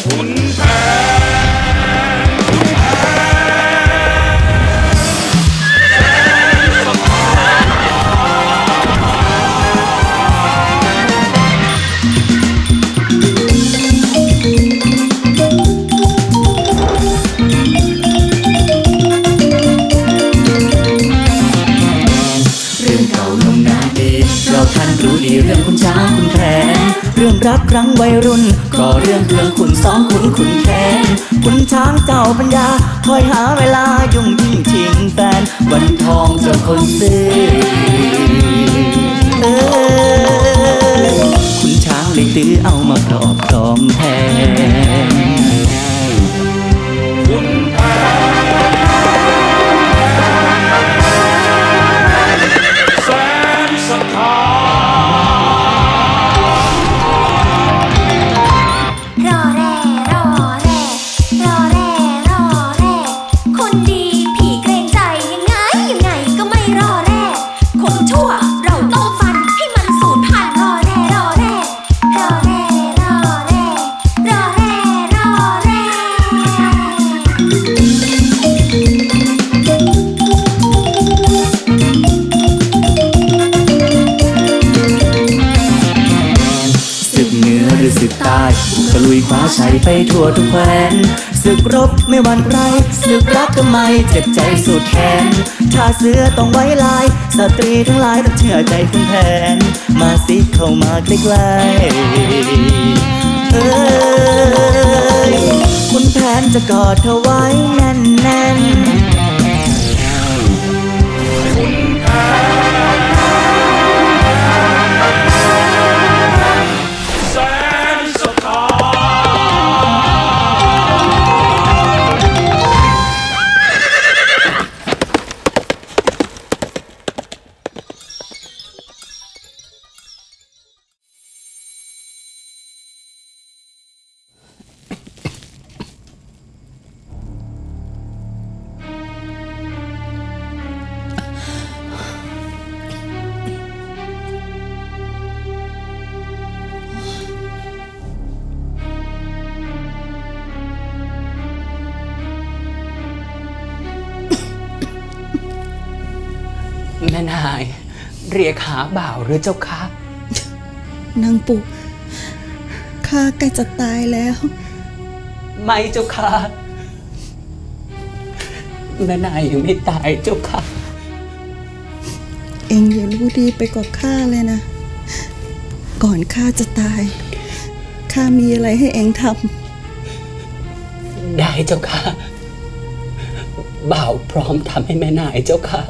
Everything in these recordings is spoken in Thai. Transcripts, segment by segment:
เรื่องรักครั้งวัยรุ่นก็เรื่องขุนสองขุนแค้นขุนช้างเจ้าปัญญาคอยหาเวลายุ่งยิ่งชิงแฟนวันทองเจ้าคนซื้อขุนช้างเลยตื้อเอามาครอบครองแทนตะลุยคว้าชัยไปทั่วทุกแคว้นศึกรบไม่หวั่นใครศึกรักก็ไม่เจ็บใจสุดแขนถ้าเสือต้องไว้ลายสตรีทั้งหลายต้องเชื่อใจคุณแผนมาสิเข้ามาใกล้ๆคุณแผนจะกอดเธอไว้แน่นๆแม่นายเรียกหาบ่าวหรือเจ้าคะนางปุกข้าใกล้จะตายแล้วไม่เจ้าค่ะแม่นายยังไม่ตายเจ้าค่ะเอ็งอย่ารู้ดีไปกว่าข้าเลยนะก่อนข้าจะตายข้ามีอะไรให้เอ็งทำได้เจ้าค่ะบ่าวพร้อมทำให้แม่นายเจ้าค่ะ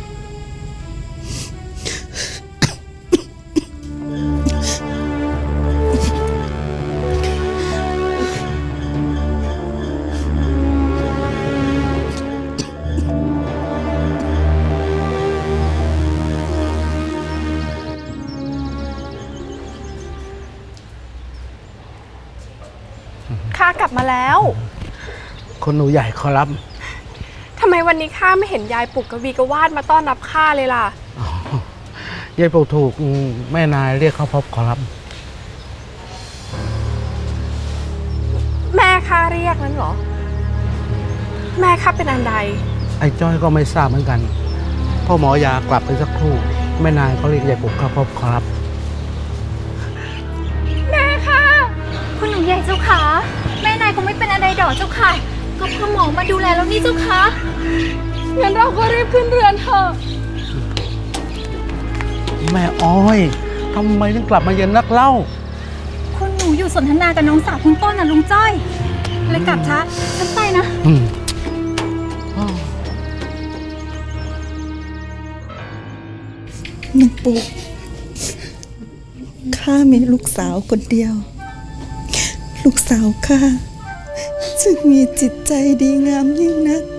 ข้ากลับมาแล้วคนหนูใหญ่ขอรับทำไมวันนี้ข้าไม่เห็นยายปุกกวีกวาดมาต้อนรับข้าเลยล่ะยายปุกถูกแม่นายเรียกเข้าพบขอรับแม่ข้าเรียกนั้นเหรอแม่ข้าเป็นอันใดไอ้จ้อยก็ไม่ทราบเหมือนกันพ่อหมอยากลับไปสักครู่แม่นายก็เรียกยายปุกเข้าพบขอรับคุณหนูใหญ่เจ้าค่ะแม่นายคงไม่เป็นอะไรดอกเจ้าค่ะก็พ่อหมอมาดูแลแล้วนี่เจ้าค่ะงั้นเราก็รีบขึ้นเรือนเถอะแม่อ้อยทำไมถึงกลับมาเย็นนักเล่าคุณหนูอยู่สนทนากับน้องสาวคุณต้นน่ะลุงจ้อยเลยกลับช้าฉันไปนะนางปุกข้ามีลูกสาวคนเดียวลูกสาวข้าจึงมีจิตใจดีงามยิ่งนัก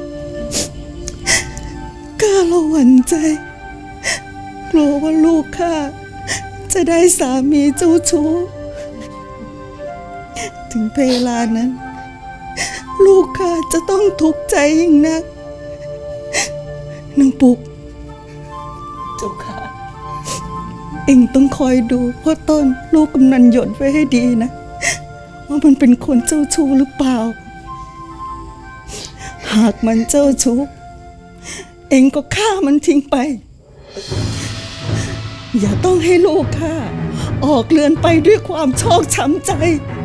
ข้าละหวั่นใจกลัวว่าลูกข้าจะได้สามีเจ้าชู้ถึงเวลานั้นลูกข้าจะต้องทุกข์ใจยิ่งนักนางปุกเจ้าค่ะเอ็งต้องคอยดูพ่อต้นลูกกำนันหยดไว้ให้ดีนะว่ามันเป็นคนเจ้าชู้หรือเปล่าหากมันเจ้าชู้เองก็ฆ่ามันทิ้งไปอย่าต้องให้ลูกข้าออกเรือนไปด้วยความชอกช้ำใจ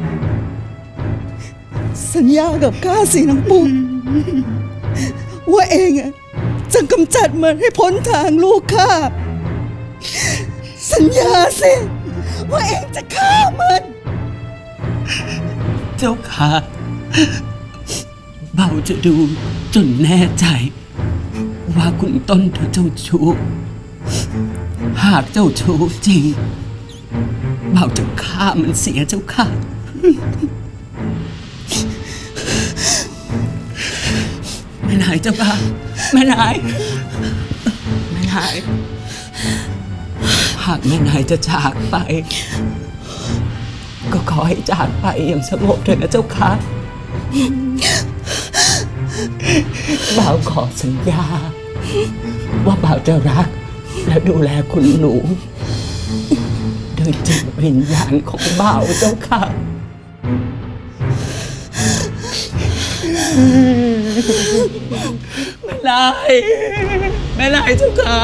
สัญญากับข้าสิน้ำปุกว่าเองจะกำจัดมันให้พ้นทางลูกข้าสัญญาสิว่าเองจะฆ่ามันเจ้าค่ะเบาจะดูจนแน่ใจว่าคุณต้นเธอเจ้าชู้หากเจ้าชู้จริงเบาจะฆ่ามันเสียเจ้าค่ะแม่นายเจ้าค่ะแม่นายหากแม่นายจะจากไปก็ขอให้จากไปอย่างสงบเถิดนะเจ้าค่ะบ่าวขอสัญญาว่าบ่าวจะรักและดูแลคุณหนูโดยจิตวิญญาณของบ่าวเจ้าค่ะแม่นายเจ้าค่ะ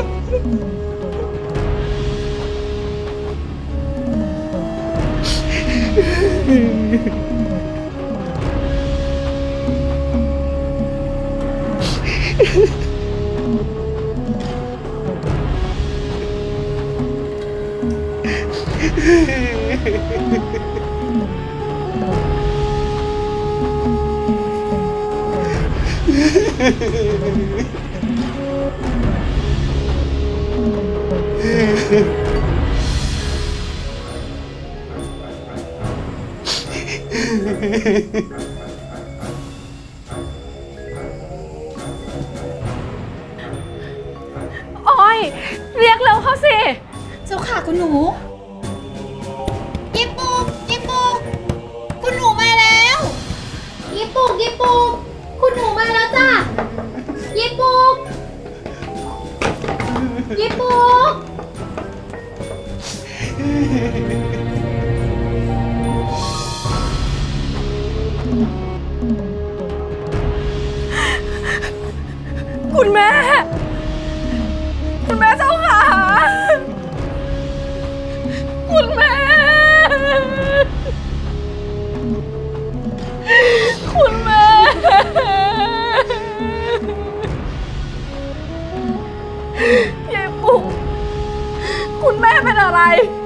อ้อยเรียกเร็วเข้าสิเจ้าค่ะคุณหนูยิบปุกคุณหนูมาแล้วยิบปุกคุณหนูมาแล้วจ้ะยิบปุกคุณแม่เจ้าค่ะคุณแม่ยายปุ๊กคุณแม่เป็นอะไร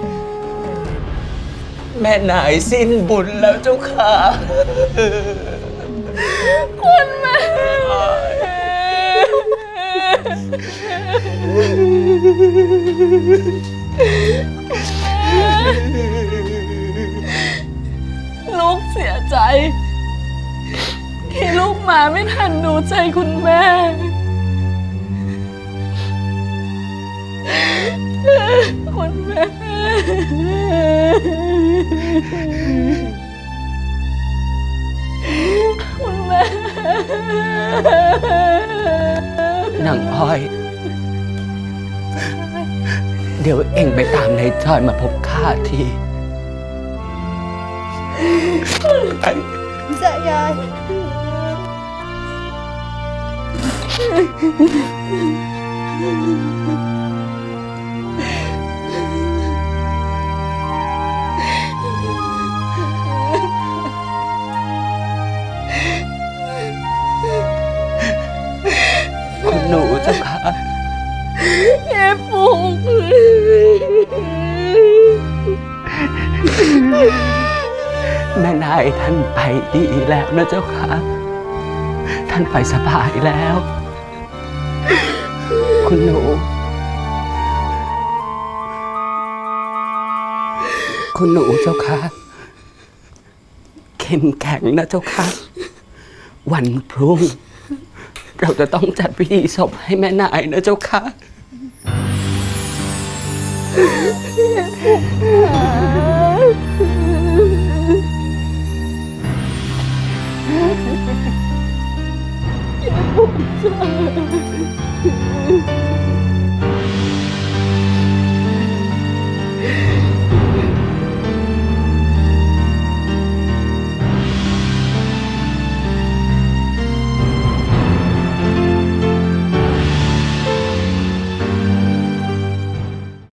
แม่นายสิ้นบุญแล้วเจ้าค่ะคุณแม่ลูกเสียใจที่ลูกมาไม่ทันดูใจคุณแม่คุณแม่นางอ้อยเดี๋ยวเอ็งไปตามนายจอยมาพบข้าทีจะยายคุณหนูเจ้าค่ะแย่ปุ๊กแม่นายท่านไปดีแล้วนะเจ้าค่ะท่านไปสบายแล้วคุณหนูเจ้าค่ะเข้มแข็งนะเจ้าค่ะวันพรุ่งเราจะต้องจัดพิธีศพให้แม่นายนะเจ้าค่ะอย่าปุ๊กจ้า